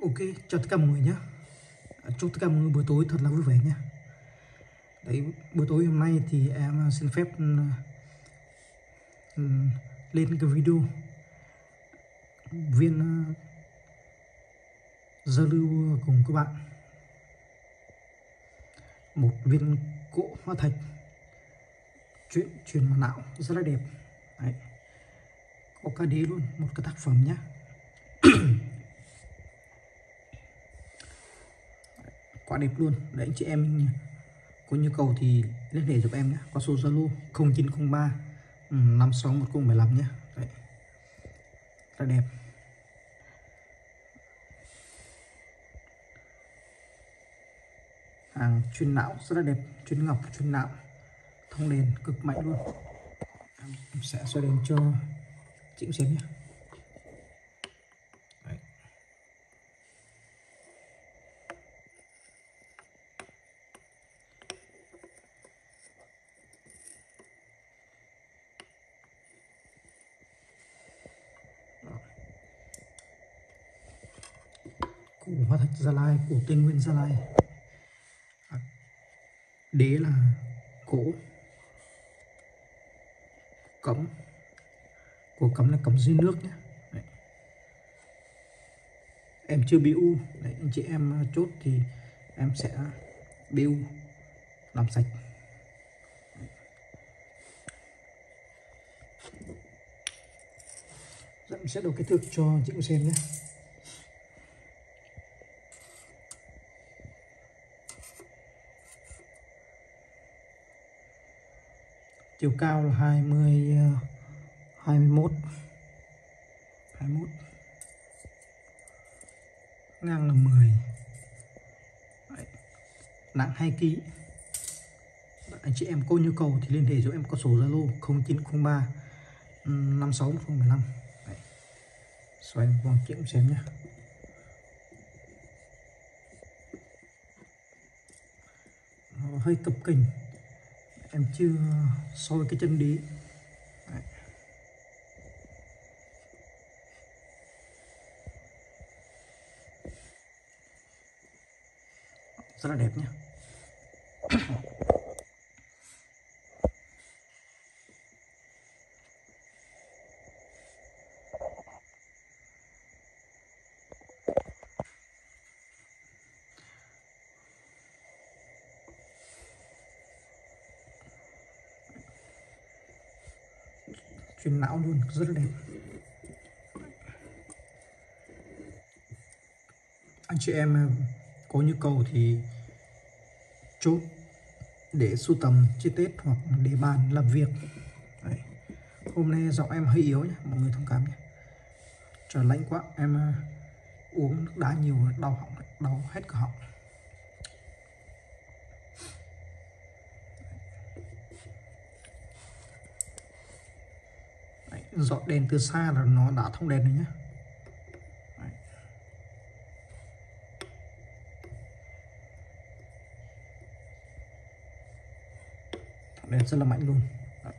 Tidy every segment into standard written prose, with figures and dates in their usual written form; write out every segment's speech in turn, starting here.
Ok, chào tất cả mọi người nhé. Chúc tất cả mọi người buổi tối thật là vui vẻ nhé. Đấy, buổi tối hôm nay thì em xin phép lên cái video viên giao lưu cùng các bạn một viên gỗ hóa thạch truyền mặt nạ rất là đẹp. Đấy, có cả đế luôn, một cái tác phẩm nhé. Quá đẹp luôn. Đấy, anh chị em có nhu cầu thì liên hệ giúp em nhé, qua số Zalo 0903 561015 nhé. Đấy, rất đẹp. Hàng chuyên não rất là đẹp, chuyên ngọc, chuyên não, thông đèn cực mạnh luôn. Em sẽ xoay đèn cho chị xem nhé. Đấy. Cổ hóa thạch Gia Lai, cổ Tây Nguyên Gia Lai. Đế là cổ cấm, cổ cấm là cấm dưới nước nhé. Đấy. Em chưa BU. Đấy, anh chị em chốt thì em sẽ BU làm sạch. Em sẽ đo kích thước cho chị xem nhé. Chiều cao là 21, ngang là 10. Đấy. Nặng 2 kg. Anh chị em có nhu cầu thì liên hệ cho em có số Zalo 0903 561015. Đấy. Xoay vòng kiểm xem nhé. Nó hơi cập kềnh, em chưa soi cái chân đế. Đấy. Rất là đẹp nhé. Chuyên não luôn, rất là đẹp. Anh chị em có nhu cầu thì chốt để sưu tầm chi tiết hoặc để bàn làm việc. Đấy. Hôm nay giọng em hơi yếu nhé, mọi người thông cảm nhé. Trời lạnh quá, em uống nước đá nhiều đau họng, đau hết cả họng. Đấy, dọn đèn từ xa là nó đã thông đèn rồi nhé. Đấy. Thông đèn rất là mạnh luôn. Đấy.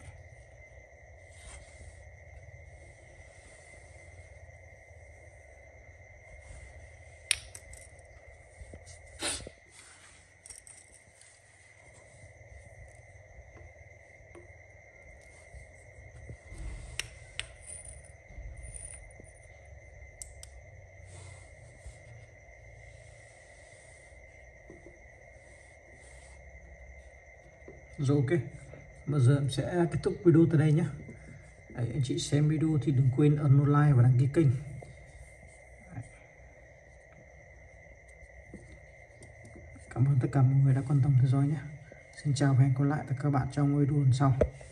Rồi, ok, bây giờ em sẽ kết thúc video từ đây nhé. Đấy, anh chị xem video thì đừng quên ấn nút like và đăng ký kênh. Đấy. Cảm ơn tất cả mọi người đã quan tâm theo dõi nhé. Xin chào và hẹn gặp lại các bạn trong video lần sau.